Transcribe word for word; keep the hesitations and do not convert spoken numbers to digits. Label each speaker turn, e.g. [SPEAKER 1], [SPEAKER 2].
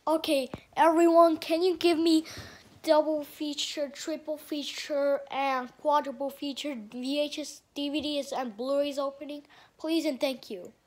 [SPEAKER 1] Okay, everyone, can you give me double feature, triple feature, and quadruple feature V H S, D V Ds, and Blu-rays opening, please and thank you.